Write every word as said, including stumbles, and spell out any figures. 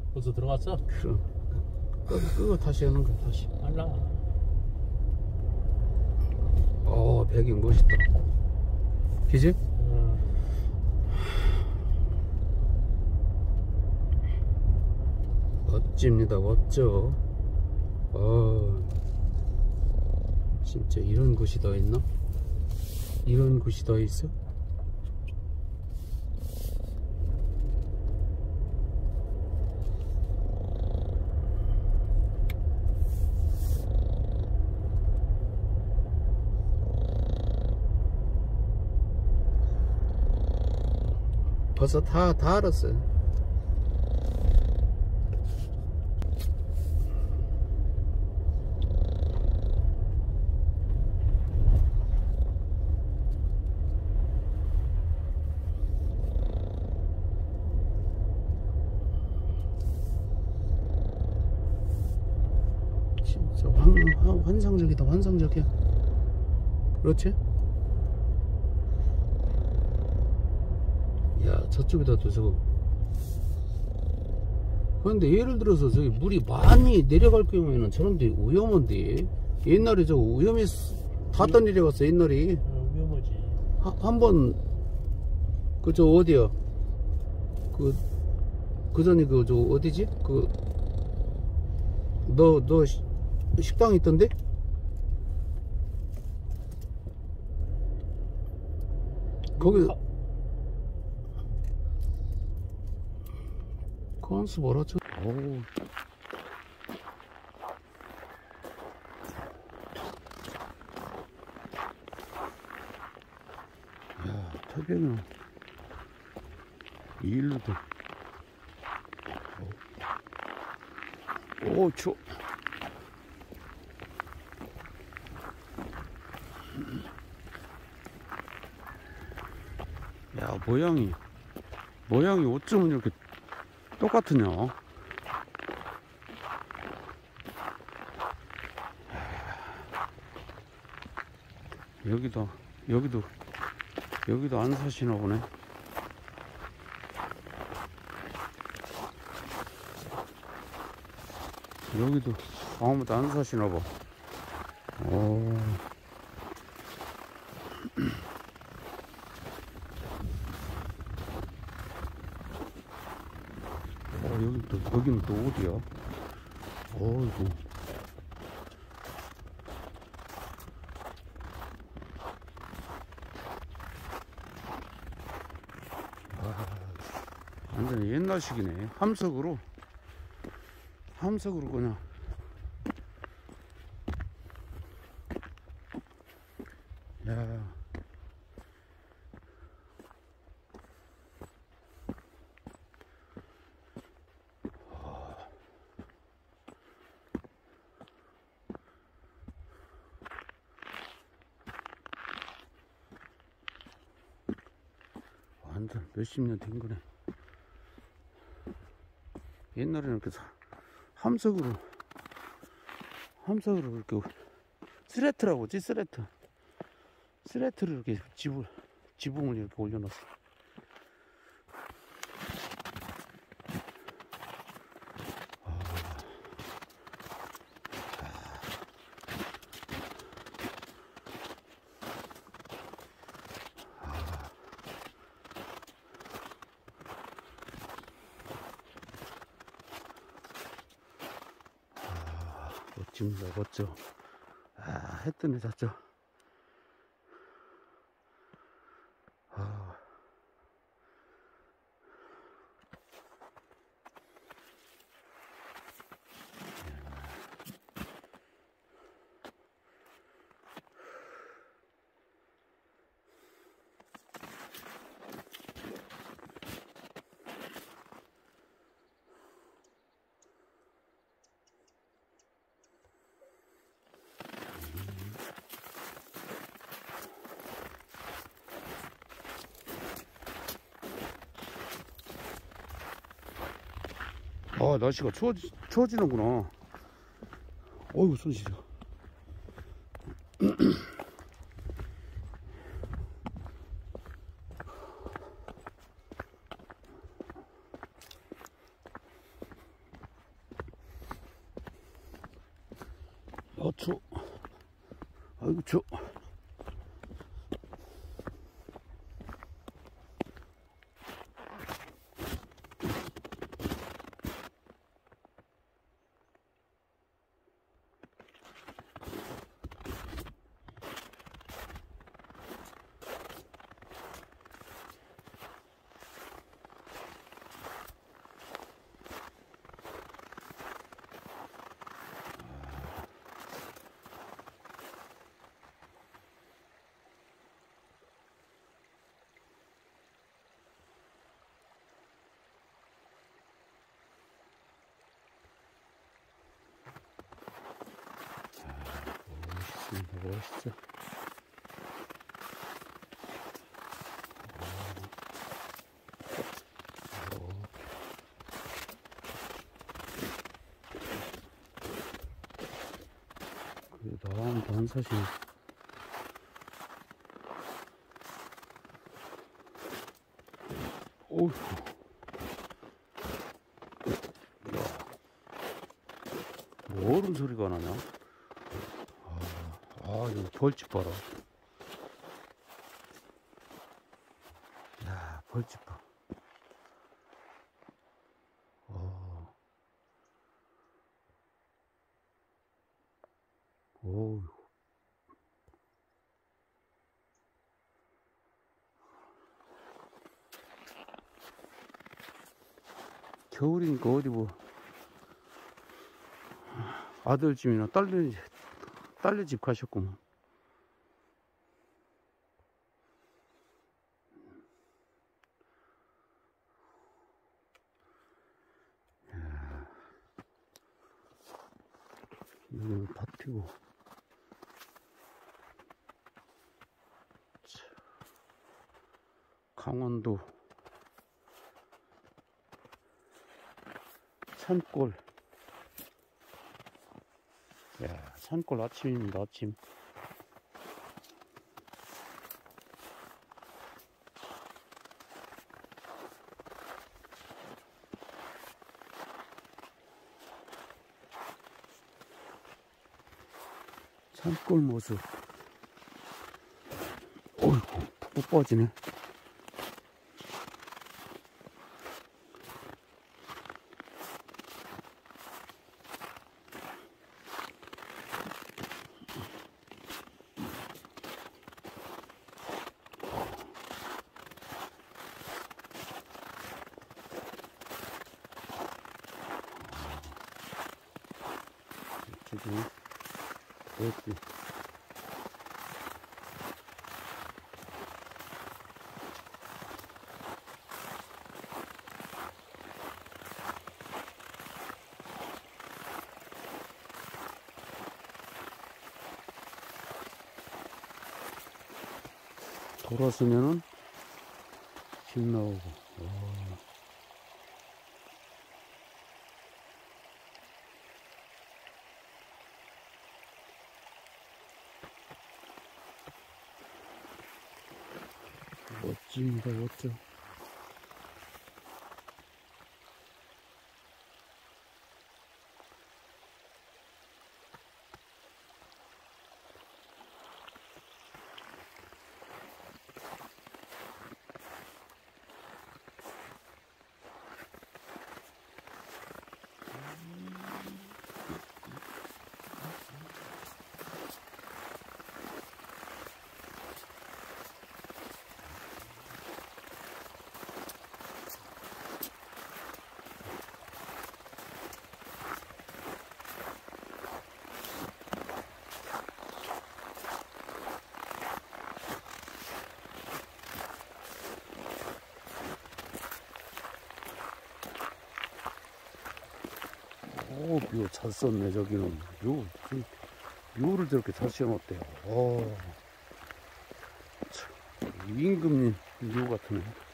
벌써 들어갔어? 그럼 끄, 끄고 다시 하는 거야. 다시. 알라. 어, 배경 멋있다. 그지? 어. 멋집니다. 멋져. 어, 진짜 이런 곳이 더 있나? 이런 곳이 더 있어? 벌써 다, 다 알았어요. 진짜 환, 환, 환상적이다. 환상적이야. 그렇지? 야, 저쪽에다도 저거. 근데 예를 들어서 저기 물이 많이 내려갈 경우에는 저런데 위험한데. 옛날에 저거 위험해서 탔던 일이 갔어. 옛날에 어, 위험하지. 한번 그 저 어디야 그 그 전에 그 저 어디지 그 너 너 식당 있던데 거기 건수 뭐라 저 어우 야 태변은 이 일로도 오 추워 야 모양이 모양이 어쩌면 이렇게 똑같으냐. 여기도 여기도 여기도 안 사시나 보네. 여기도 아무도 안 사시나 봐. 오. 어, 여기 또, 여기는 또 어디야? 어이구. 아, 완전히 옛날식이네. 함석으로. 함석으로 그냥. 야. 완전 몇십 년 된 거네. 옛날에는 이렇게 함석으로 함석으로 이렇게 스레트라고 하지. 스레트 스레트를 이렇게 지붕, 지붕을 이렇게 올려놨어. 멋집니다. 멋져. 아, 해 뜨네. 잤죠. 아. 아, 날씨가 추워지, 추워지는구나. 어이구, 손 시려. 추워. 아이고 추워. 멋있어. 그래, 나무도 한 사실. 오우. 뭐 얼음 소리가 나냐? 아, 이거 벌집 봐라. 야, 벌집 봐. 어. 오우. 겨울이니까 어디 뭐 아들 집이나 딸내 딸내 집 가셨구만. 이거 밭이고. 강원도 산골. 야, 산골 아침입니다. 아침. 산골 모습. 어이구, 푹푹 빠지네. 저기 어디 돌았으면은 집 나오고. 와. 멋집니다. 멋져. 오, 묘 잘 썼네. 저기는 묘, 묘를 저렇게 잘 씌워놨대요. 오, 참, 임금님 묘 같으네.